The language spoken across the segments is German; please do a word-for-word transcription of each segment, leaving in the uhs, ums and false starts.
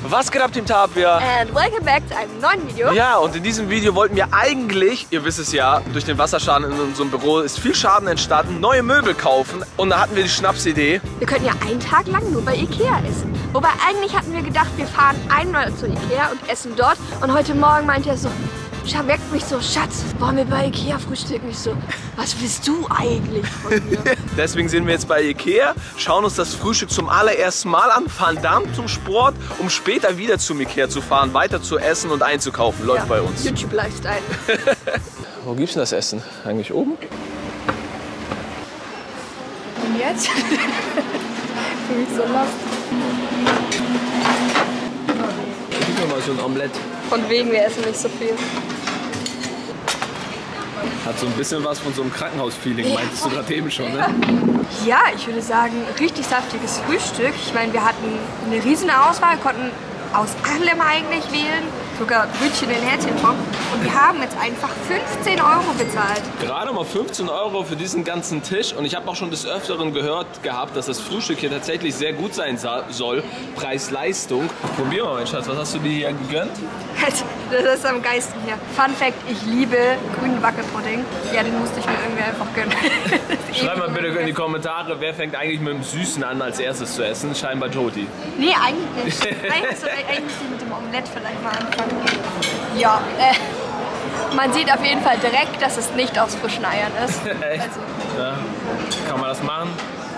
Was geht ab, Team Tapia? And welcome back zu einem neuen Video. Ja, und in diesem Video wollten wir eigentlich, ihr wisst es ja, durch den Wasserschaden in unserem Büro ist viel Schaden entstanden, neue Möbel kaufen. Und da hatten wir die Schnapsidee. Wir könnten ja einen Tag lang nur bei Ikea essen. Wobei eigentlich hatten wir gedacht, wir fahren einmal zu Ikea und essen dort. Und heute Morgen meinte er so, weckt mich so, Schatz, wollen wir bei Ikea frühstücken? Ich so, was willst du eigentlich von mir? Deswegen sind wir jetzt bei Ikea, schauen uns das Frühstück zum allerersten Mal an, fahren dann zum Sport, um später wieder zum Ikea zu fahren, weiter zu essen und einzukaufen. Läuft ja bei uns. YouTube-Lifestyle. Wo gibt's denn das Essen? Eigentlich oben? Und jetzt? Für mich so lost. Gib mir mal so ein Omelett. Von wegen, wir essen nicht so viel. Hat so ein bisschen was von so einem Krankenhaus-Feeling, ja, meintest du gerade eben schon, ne? Ja, ich würde sagen, richtig saftiges Frühstück. Ich meine, wir hatten eine riesen Auswahl, konnten aus allem eigentlich wählen. Sogar Brötchen in Herzchenform. Und wir haben jetzt einfach fünfzehn Euro bezahlt. Gerade mal fünfzehn Euro für diesen ganzen Tisch. Und ich habe auch schon des Öfteren gehört gehabt, dass das Frühstück hier tatsächlich sehr gut sein soll. Preis-Leistung. Probier mal, mein Schatz, was hast du dir hier gegönnt? Das ist am geilsten hier. Fun Fact, ich liebe grünen Wackelpudding. Ja, den musste ich mir irgendwie einfach gönnen. Schreib mal bitte in die Kommentare, wer fängt eigentlich mit dem Süßen an als erstes zu essen? Scheinbar Jody. Nee, eigentlich nicht. Eigentlich, so, eigentlich müsste ich mit dem Omelett vielleicht mal anfangen. Ja, äh, man sieht auf jeden Fall direkt, dass es nicht aus frischen Eiern ist. Echt? Also. Ja. Kann man das machen?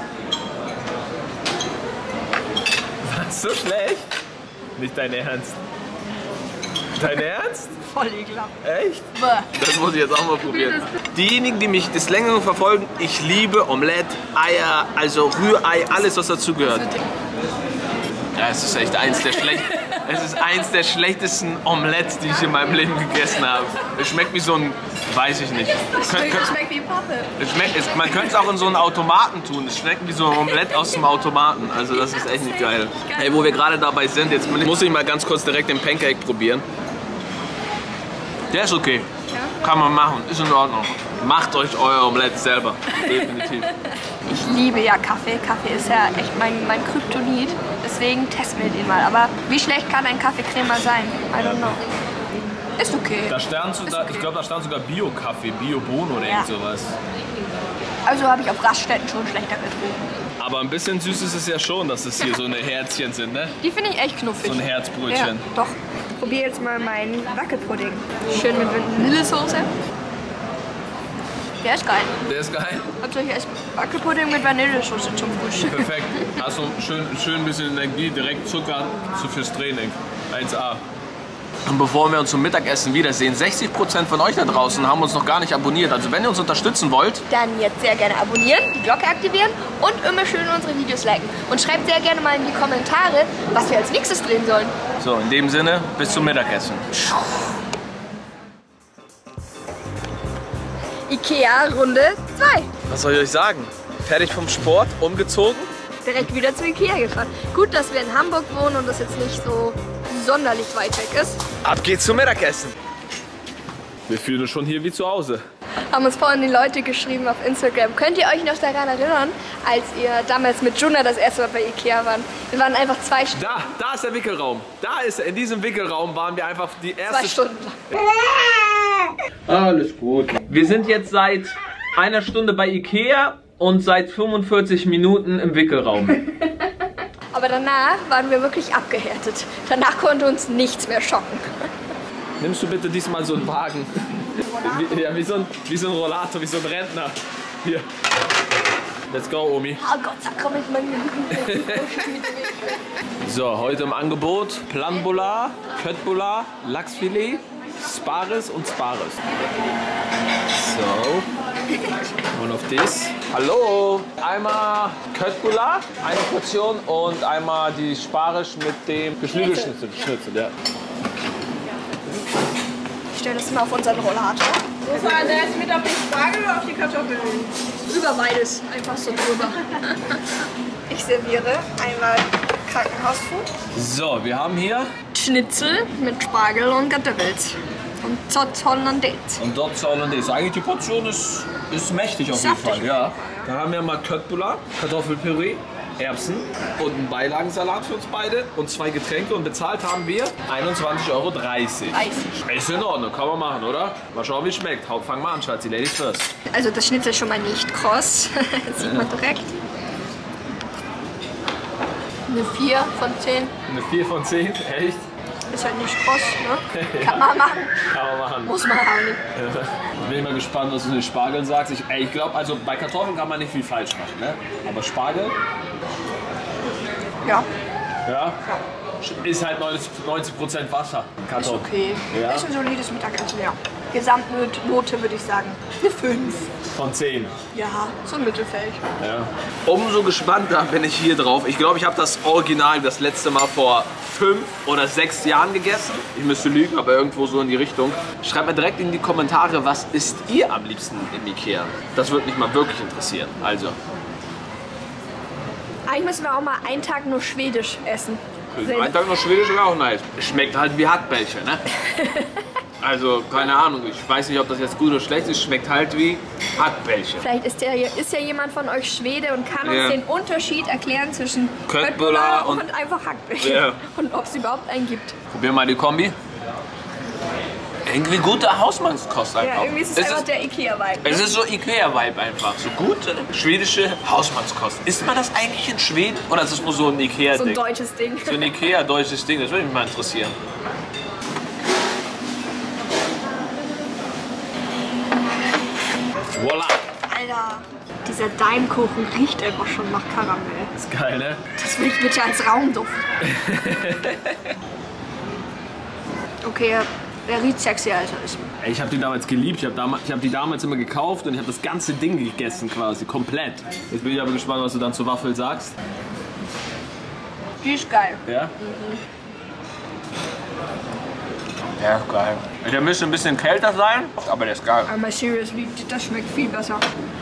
Was, so schlecht? Nicht dein Ernst? Dein Ernst? Voll ekelhaft. Echt? Bäh. Das muss ich jetzt auch mal probieren. Diejenigen, die mich des Längeren verfolgen, ich liebe Omelette, Eier, also Rührei, alles was dazugehört. Ja, es ist echt eins der schlechtesten. Es ist eins der schlechtesten Omelettes, die ich in meinem Leben gegessen habe. Es schmeckt wie so ein, weiß ich nicht. Es schmeckt, es schmeckt wie Pappe. Es schmeckt, es, man könnte es auch in so einen Automaten tun. Es schmeckt wie so ein Omelette aus dem Automaten. Also das ist echt nicht geil. Hey, wo wir gerade dabei sind, jetzt muss ich mal ganz kurz direkt den Pancake probieren. Der ist okay. Ja? Kann man machen, ist in Ordnung. Macht euch euer Omelette selber. Definitiv. Ich liebe ja Kaffee. Kaffee ist ja echt mein, mein Kryptonit. Deswegen testen wir den mal. Aber wie schlecht kann ein Kaffeecrema sein? I don't know. Ist okay. Da stand sogar, okay. Ich glaube, da stand sogar Bio-Kaffee, Bio-Bohnen oder ja. irgend sowas. Also habe ich auf Raststätten schon schlechter getrunken. Aber ein bisschen süß ist es ja schon, dass es hier so eine Herzchen sind, ne? Die finde ich echt knuffig. So ein Herzbrötchen. Ja, doch. Ich probiere jetzt mal meinen Wackelpudding. Schön mit Vanillesoße. Der ist geil. Der ist geil? Hauptsächlich erst Wackelpudding mit Vanillesoße zum Frühstück. Perfekt. Hast du schön, schön ein bisschen Energie, direkt Zucker fürs Training. eins A. Und bevor wir uns zum Mittagessen wiedersehen, sechzig Prozent von euch da draußen haben uns noch gar nicht abonniert. Also wenn ihr uns unterstützen wollt, dann jetzt sehr gerne abonnieren, die Glocke aktivieren und immer schön unsere Videos liken. Und schreibt sehr gerne mal in die Kommentare, was wir als nächstes drehen sollen. So, in dem Sinne, bis zum Mittagessen. Ikea Runde zwei. Was soll ich euch sagen? Fertig vom Sport, umgezogen. Direkt wieder zu Ikea gefahren. Gut, dass wir in Hamburg wohnen und das jetzt nicht so sonderlich weit weg ist. Ab geht's zum Mittagessen. Wir fühlen uns schon hier wie zu Hause. Haben uns vorhin die Leute geschrieben auf Instagram. Könnt ihr euch noch daran erinnern, als ihr damals mit Juna das erste Mal bei Ikea waren? Wir waren einfach zwei Stunden. Da, da ist der Wickelraum. Da ist er. In diesem Wickelraum waren wir einfach die erste Zwei Stunden lang. Alles gut. Wir sind jetzt seit einer Stunde bei Ikea und seit fünfundvierzig Minuten im Wickelraum. Aber danach waren wir wirklich abgehärtet. Danach konnte uns nichts mehr schocken. Nimmst du bitte diesmal so einen Wagen? Wie, ja, wie so ein, wie so ein Rollator, wie so ein Rentner. Hier. Let's go, Omi. Oh Gott, sag komm mit meinem So, heute im Angebot Planbola, Köttbullar, Lachsfilet, Spares und Spares. So. Und auf das. Hallo! Einmal Köttbullar, eine Portion und einmal die Sparisch mit dem Geflügelschnitzel. Schnitzel, ja. Ich stelle das mal auf unseren Rollator. Wo fahren der jetzt mit auf den Spargel oder auf die Kartoffeln? Über beides, einfach so drüber. Ich serviere einmal Krankenhausfood. So, wir haben hier Schnitzel mit Spargel und Kartoffels. Und Zotz Hollandaise. und dort Hollandaise. Eigentlich die Portion ist, ist mächtig auf jeden Saftig. Fall. Ja. Da haben wir mal Köttbullar, Kartoffelpüree, Erbsen und einen Beilagensalat für uns beide und zwei Getränke und bezahlt haben wir einundzwanzig Euro dreißig. dreißig. Ist in Ordnung, kann man machen, oder? Mal schauen, wie es schmeckt. Hau, fang mal an, Schatzi, Ladies first. Also das Schnitzel ist schon mal nicht kross. Das sieht man direkt. Eine vier von zehn. Eine vier von zehn, echt? Ist halt nicht kross, ne? Kann man machen. Kann man machen. Muss man auch nicht. Ja. Bin ich mal gespannt, was du zu den Spargeln sagst. Ich, ey, ich glaube, also bei Kartoffeln kann man nicht viel falsch machen, ne? Aber Spargel, Ja, ja, ist halt neunzig Prozent Wasser. ist Kartoffel. okay. Ja. Ist ein solides Mittagessen, ja. Gesamtnote würde ich sagen. Eine fünf. Von zehn. Ja, so ein Mittelfeld. Ja. Umso gespannter bin ich hier drauf. Ich glaube, ich habe das Original das letzte Mal vor fünf oder sechs Jahren gegessen. Ich müsste lügen, aber irgendwo so in die Richtung. Schreibt mir direkt in die Kommentare, was isst ihr am liebsten im Ikea? Das würde mich mal wirklich interessieren. Also. Eigentlich müssen wir auch mal einen Tag nur Schwedisch essen. Ein Tag noch Schwedisch wäre auch nice. Schmeckt halt wie Hackbällchen, ne? Also, keine Ahnung, ich weiß nicht, ob das jetzt gut oder schlecht ist. Schmeckt halt wie Hackbällchen. Vielleicht ist, der, ist ja jemand von euch Schwede und kann Ja. uns den Unterschied erklären zwischen Köttbullar Köttbullar und- und, einfach Hackbällchen. Ja. Und ob es überhaupt einen gibt. Probier mal die Kombi. Irgendwie gute Hausmannskost einfach. Ja, irgendwie ist es es einfach ist, der Ikea-Vibe. es ist so Ikea-Vibe einfach. So gute schwedische Hausmannskost. Isst man das eigentlich in Schweden? Oder ist das nur so ein So ein Ikea-Ding? deutsches Ding. So ein Ikea-deutsches Ding, das würde mich mal interessieren. Voila! Alter, dieser Daimkuchen riecht einfach schon nach Karamell. Ist geil, ne? Das will ich bitte als Raumduft. Okay, er riecht sexier als er ist. Ey, ich habe die damals geliebt. Ich habe dam hab die damals immer gekauft und ich habe das ganze Ding gegessen quasi, komplett. Jetzt bin ich aber gespannt, was du dann zur Waffel sagst. Die ist geil. Ja? Mhm. Der ist geil. Der müsste ein bisschen kälter sein, aber der ist geil. Aber seriously, das schmeckt viel besser.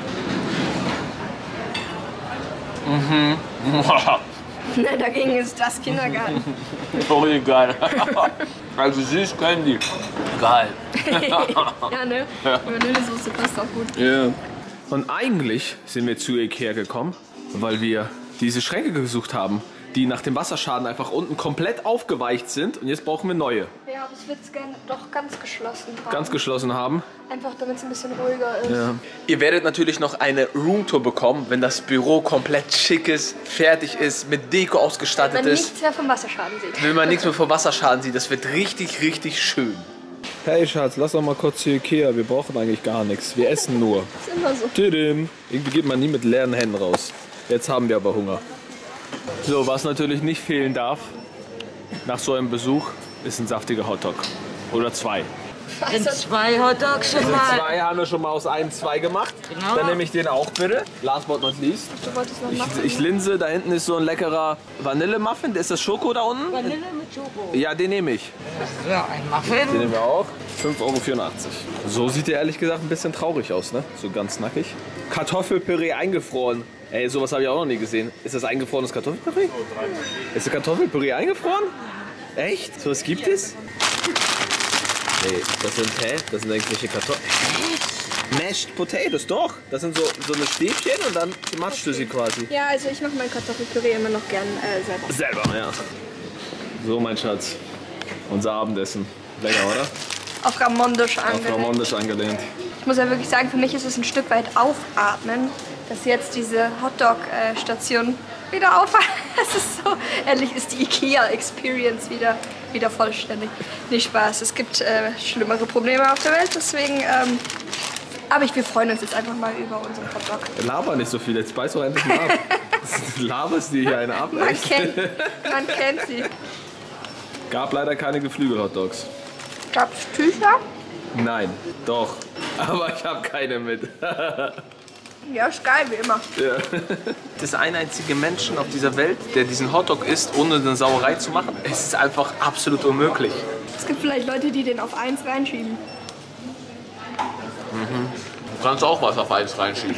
Ne, dagegen ist das Kindergarten. Sorry, geil. Also süß können die. Geil. Ja, ne? Vanillesoße passt auch gut. Ja. Und eigentlich sind wir zu Ikea gekommen, weil wir diese Schränke gesucht haben, die nach dem Wasserschaden einfach unten komplett aufgeweicht sind. Und jetzt brauchen wir neue. Ja, aber ich würde es gerne doch ganz geschlossen haben. Ganz geschlossen haben. Einfach damit es ein bisschen ruhiger ist. Ja. Ihr werdet natürlich noch eine Roomtour bekommen, wenn das Büro komplett schick ist, fertig ist, mit Deko ausgestattet Wenn man ist. nichts mehr vom Wasserschaden sieht. Wenn man nichts mehr vom Wasserschaden sieht, das wird richtig, richtig schön. Hey Schatz, lass doch mal kurz zu Ikea. Wir brauchen eigentlich gar nichts. Wir essen nur. Das ist immer so. Tidim. Irgendwie geht man nie mit leeren Händen raus. Jetzt haben wir aber Hunger. So, was natürlich nicht fehlen darf nach so einem Besuch, ist ein saftiger Hotdog. Oder zwei. Sind zwei Hotdogs schon mal. Zwei haben wir schon mal aus einem zwei gemacht. Genau. Dann nehme ich den auch bitte. Last but not least. Du wolltest noch machen. Ich, ich linse, da hinten ist so ein leckerer Vanillemuffin. Ist das Schoko da unten? Vanille mit Schoko. Ja, den nehme ich. So, ein Den Muffin. nehmen wir auch. fünf Euro vierundachtzig. So sieht der ehrlich gesagt ein bisschen traurig aus, ne? So ganz nackig. Kartoffelpüree eingefroren. Ey, sowas habe ich auch noch nie gesehen. Ist das eingefrorenes Kartoffelpüree? Ist das Kartoffelpüree eingefroren? Echt? So was gibt es? Nee, das sind, hä? Das sind irgendwelche Kartoffeln. Mashed Potatoes, doch. Das sind so, so eine Stäbchen und dann matschst du sie quasi. Ja, also ich mache mein Kartoffelpüree immer noch gern äh, selber. Selber, ja. So, mein Schatz. Unser Abendessen. Lecker, oder? Auf Ramondisch Auf angelegt. Ramondisch angelehnt. Ich muss ja wirklich sagen, für mich ist es ein Stück weit aufatmen, dass jetzt diese Hotdog-Station wieder aufhat. Es ist so, ehrlich ist die Ikea-Experience wieder, wieder vollständig. Nicht Spaß, es gibt äh, schlimmere Probleme auf der Welt, deswegen, ähm, aber ich, wir freuen uns jetzt einfach mal über unseren Hotdog. Laber nicht so viel, jetzt beiß doch endlich mal ab. Laberst dir hier eine ab, Man echt? kennt, man kennt sie. Gab leider keine Geflügel-Hotdogs. Gab's Tücher? Nein, doch. Aber ich habe keine mit. Ja, ist geil, wie immer. Ja. Das ein einzige Menschen auf dieser Welt, der diesen Hotdog isst, ohne eine Sauerei zu machen, es ist einfach absolut unmöglich. Es gibt vielleicht Leute, die den auf eins reinschieben. Du kannst auch was auf eins reinschieben.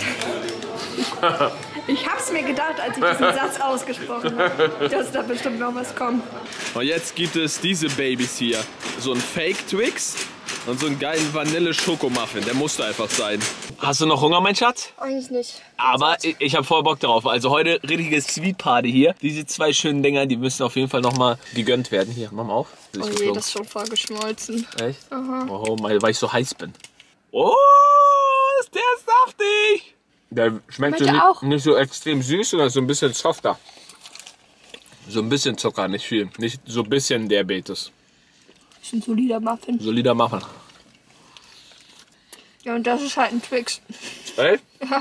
Ich hab's mir gedacht, als ich diesen Satz ausgesprochen habe, dass da bestimmt noch was kommt. Und jetzt gibt es diese Babys hier. So ein Fake Twix und so einen geilen Vanille-Schokomuffin. Der musste einfach sein. Hast du noch Hunger, mein Schatz? Eigentlich nicht. Aber ich, ich habe voll Bock darauf. Also heute richtige Sweet Party hier. Diese zwei schönen Dinger, die müssen auf jeden Fall nochmal gegönnt werden. Hier, mach mal auf. Oh je, das ist schon voll geschmolzen. Echt? Aha. Oh, weil ich so heiß bin. Oh, ist der saftig. Der schmeckt so Schmeckt nicht, auch. nicht so extrem süß, sondern so ein bisschen softer. So ein bisschen Zucker, nicht viel. Nicht so ein bisschen Diabetes. Das ist ein solider Muffin. Solider Muffin. Ja, und das ist halt ein Twix. Echt? Ja.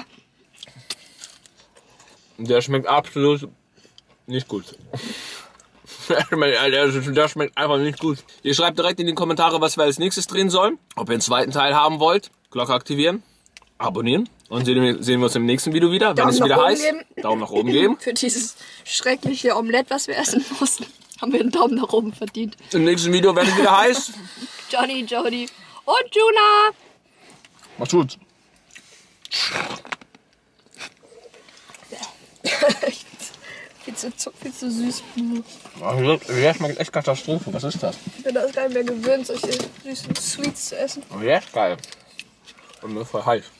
Der schmeckt absolut nicht gut. Der schmeckt, der, der schmeckt einfach nicht gut. Ihr schreibt direkt in die Kommentare, was wir als nächstes drehen sollen. Ob ihr einen zweiten Teil haben wollt. Glocke aktivieren. Abonnieren. Und sehen wir, sehen wir uns im nächsten Video wieder. Daumen wenn es nach wieder oben heißt, geben. Daumen nach oben geben. Für dieses schreckliche Omelett, was wir essen mussten, haben wir einen Daumen nach oben verdient. Im nächsten Video, wenn es wieder heißt. Johnny, Jody und Juna. Macht's gut. viel, zu, viel zu süß. Der schmeckt echt Katastrophe. Was ist das? Ich bin das gar nicht mehr gewöhnt, solche süßen Sweets zu essen. Oh, der ist geil. Und nur voll heiß.